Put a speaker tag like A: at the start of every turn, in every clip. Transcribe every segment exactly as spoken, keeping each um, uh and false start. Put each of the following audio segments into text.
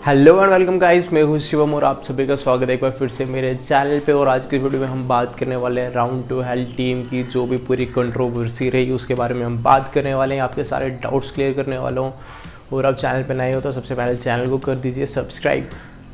A: Hello and welcome guys, मैं हूं शिवम और आप सभी का स्वागत है एक बार फिर से मेरे चैनल पे। और आज की वीडियो में हम बात करने वाले हैं राउंड टू हेल टीम की जो भी पूरी कंट्रोवर्सी रही उसके बारे में हम बात करने वाले हैं। आपके सारे डाउट्स क्लियर करने वाला हूँ। और आप चैनल पे नए हो तो सबसे पहले चैनल को कर दीजिए सब्सक्राइब।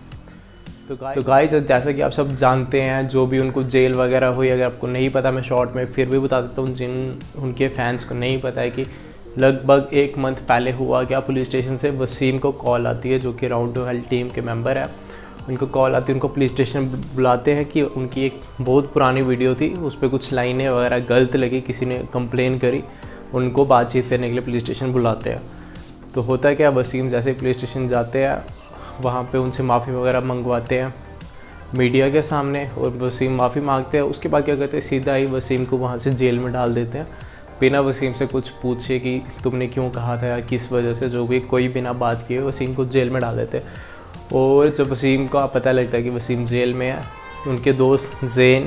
A: तो गाइस जैसा कि आप सब जानते हैं, जो भी उनको जेल वगैरह हुई, अगर आपको नहीं पता मैं शॉर्ट में फिर भी बता देता हूँ जिन उनके फैंस को नहीं पता है कि लगभग एक मंथ पहले हुआ क्या। पुलिस स्टेशन से वसीम को कॉल आती है जो कि राउंड टू हेल टीम के मेंबर है। उनको कॉल आती है, उनको पुलिस स्टेशन बुलाते हैं कि उनकी एक बहुत पुरानी वीडियो थी, उस पर कुछ लाइनें वगैरह गलत लगी, किसी ने कंप्लेन करी, उनको बातचीत करने के लिए पुलिस स्टेशन बुलाते हैं। तो होता है क्या, वसीम जैसे पुलिस स्टेशन जाते हैं वहाँ पे उनसे माफ़ी वगैरह मंगवाते हैं मीडिया के सामने और वसीम माफ़ी मांगते हैं। उसके बाद क्या करते हैं, सीधा ही वसीम को वहाँ से जेल में डाल देते हैं बिना वसीम से कुछ पूछे कि तुमने क्यों कहा था या किस वजह से, जो भी कोई बिना बात किए वसीम को जेल में डाल देते हैं। और जब वसीम को पता लगता है कि वसीम जेल में है, उनके दोस्त जैन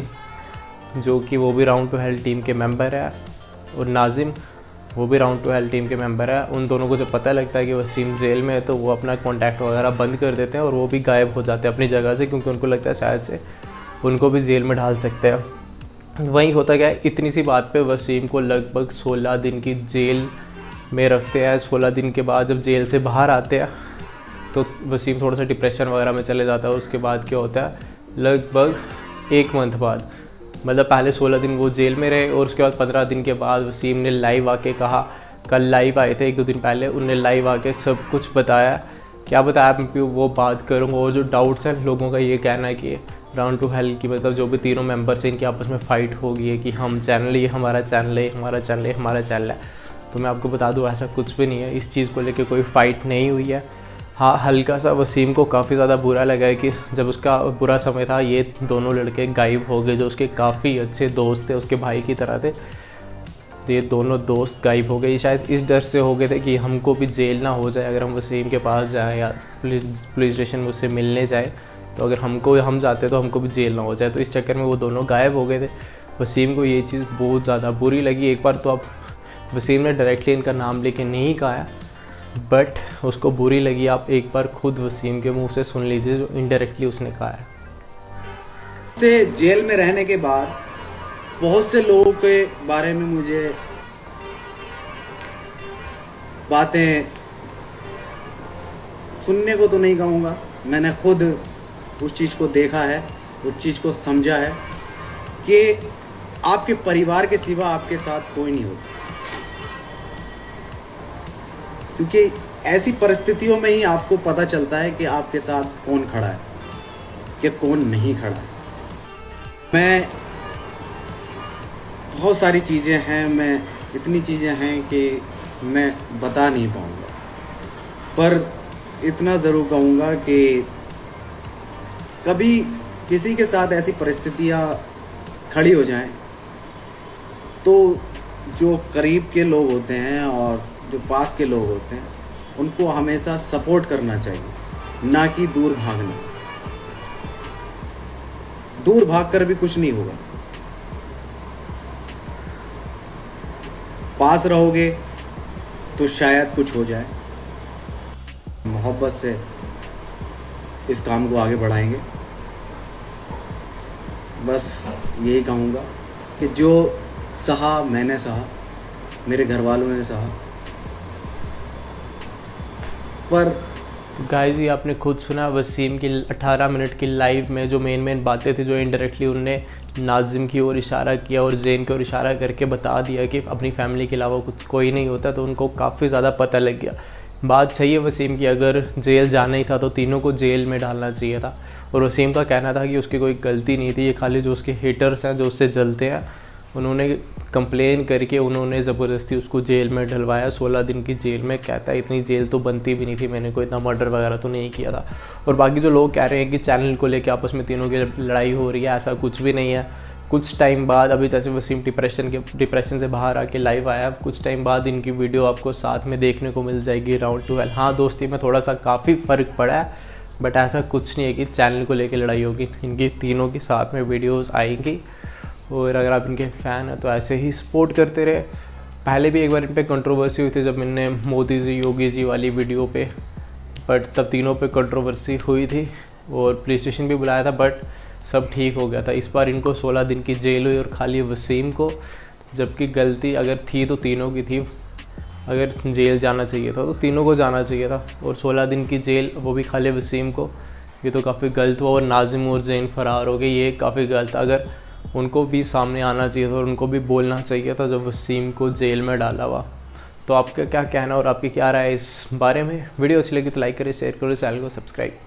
A: जो कि वो भी राउंड टू हेल टीम के मेंबर है और नाजिम वो भी राउंड टू हेल टीम के मेंबर है, उन दोनों को जब पता लगता है कि वसीम जेल में है तो वो अपना कॉन्टैक्ट वगैरह बंद कर देते हैं और वो भी गायब हो जाते हैं अपनी जगह से, क्योंकि उनको लगता है शायद से उनको भी जेल में डाल सकते हैं। वहीं होता क्या है, इतनी सी बात पे वसीम को लगभग सोलह दिन की जेल में रखते हैं। सोलह दिन के बाद जब जेल से बाहर आते हैं तो वसीम थोड़ा सा डिप्रेशन वगैरह में चले जाता है। उसके बाद क्या होता है, लगभग एक मंथ बाद, मतलब पहले सोलह दिन वो जेल में रहे और उसके बाद पंद्रह दिन के बाद वसीम ने लाइव आके कहा, कल लाइव आए थे एक दो दिन पहले, उनने लाइव आके सब कुछ बताया। क्या बताया मैं वो बात करूँगा। और जो डाउट्स हैं लोगों का, ये कहना है कि राउंड टू हेल की मतलब जो भी तीनों मेंबर्स हैं इनकी आपस में फ़ाइट हो गई है कि हम चैनल, ये हमारा चैनल है, हमारा चैनल है, हमारा चैनल है। तो मैं आपको बता दूं ऐसा कुछ भी नहीं है, इस चीज़ को लेकर कोई फ़ाइट नहीं हुई है। हाँ, हल्का सा वसीम को काफ़ी ज़्यादा बुरा लगा है कि जब उसका बुरा समय था ये दोनों लड़के गायब हो गए, जो उसके काफ़ी अच्छे दोस्त थे, उसके भाई की तरह थे। तो ये दोनों दोस्त गायब हो गए, शायद इस डर से हो गए थे कि हमको भी जेल ना हो जाए अगर हम वसीम के पास जाएँ या पुलिस पुलिस स्टेशन में उससे मिलने जाए, तो अगर हमको हम जाते तो हमको भी जेल ना हो जाए। तो इस चक्कर में वो दोनों गायब हो गए थे। वसीम को ये चीज़ बहुत ज़्यादा बुरी लगी। एक बार तो अब वसीम ने डायरेक्टली इनका नाम लेके नहीं कहा, बट उसको बुरी लगी। आप एक बार खुद वसीम के मुंह से सुन लीजिए जो इनडायरेक्टली उसने कहा है।
B: से जेल में रहने के बाद बहुत से लोगों के बारे में मुझे बातें सुनने को तो नहीं कहूँगा, मैंने खुद उस चीज़ को देखा है, उस चीज़ को समझा है कि आपके परिवार के सिवा आपके साथ कोई नहीं होता। क्योंकि ऐसी परिस्थितियों में ही आपको पता चलता है कि आपके साथ कौन खड़ा है कि कौन नहीं खड़ा है। मैं बहुत सारी चीज़ें हैं, मैं इतनी चीज़ें हैं कि मैं बता नहीं पाऊँगा, पर इतना ज़रूर कहूँगा कि कभी किसी के साथ ऐसी परिस्थितियाँ खड़ी हो जाएं तो जो करीब के लोग होते हैं और जो पास के लोग होते हैं उनको हमेशा सपोर्ट करना चाहिए, ना कि दूर भागना। दूर भागकर भी कुछ नहीं होगा, पास रहोगे तो शायद कुछ हो जाए। मोहब्बत से इस काम को आगे बढ़ाएंगे। बस यही कहूँगा कि जो सहा मैंने सहा, मेरे घर वालों ने सहा, पर
A: गाइस ये आपने खुद सुना वसीम की अठारह मिनट की लाइव में जो मेन मेन बातें थी, जो इनडायरेक्टली उनने नाजिम की ओर इशारा किया और जैन की ओर इशारा करके बता दिया कि अपनी फैमिली के अलावा कुछ कोई नहीं होता, तो उनको काफ़ी ज़्यादा पता लग गया। बात सही है वसीम की, अगर जेल जाना ही था तो तीनों को जेल में डालना चाहिए था। और वसीम का कहना था कि उसकी कोई गलती नहीं थी, ये खाली जो उसके हेटर्स हैं जो उससे जलते हैं उन्होंने कंप्लेन करके उन्होंने ज़बरदस्ती उसको जेल में डलवाया। सोलह दिन की जेल में, कहता है इतनी जेल तो बनती भी नहीं थी, मैंने कोई इतना मर्डर वगैरह तो नहीं किया था। और बाकी जो लोग कह रहे हैं कि चैनल को लेके आपस में तीनों की लड़ाई हो रही है, ऐसा कुछ भी नहीं है। कुछ टाइम बाद, अभी जैसे वसीम डिप्रेशन के डिप्रेशन से बाहर आके लाइव आया, कुछ टाइम बाद इनकी वीडियो आपको साथ में देखने को मिल जाएगी राउंड टू हेल। हाँ, दोस्ती में थोड़ा सा काफ़ी फ़र्क पड़ा है, बट ऐसा कुछ नहीं है कि चैनल को लेके लड़ाई होगी। इनकी तीनों की साथ में वीडियोस आएंगी और अगर आप इनके फ़ैन हैं तो ऐसे ही सपोर्ट करते रहे। पहले भी एक बार इन पर कंट्रोवर्सी हुई थी जब मैंने मोदी जी योगी जी वाली वीडियो पे बट तब तीनों पे कंट्रोवर्सी हुई थी और पुलिस स्टेशन भी बुलाया था, बट सब ठीक हो गया था। इस बार इनको सोलह दिन की जेल हुई और खाली वसीम को, जबकि गलती अगर थी तो तीनों की थी। अगर जेल जाना चाहिए था तो तीनों को जाना चाहिए था, और सोलह दिन की जेल वो भी खाली वसीम को। ये तो काफ़ी गलत हुआ। और नाजिम और जैन फरार हो गए, ये काफ़ी गलत। अगर उनको भी सामने आना चाहिए था और उनको भी बोलना चाहिए था जब वसीम को जेल में डाला हुआ। तो आपका क्या कहना और आपकी क्या राय है इस बारे में? वीडियो अच्छी लगी तो लाइक करें, शेयर करें, चैनल को सब्सक्राइब।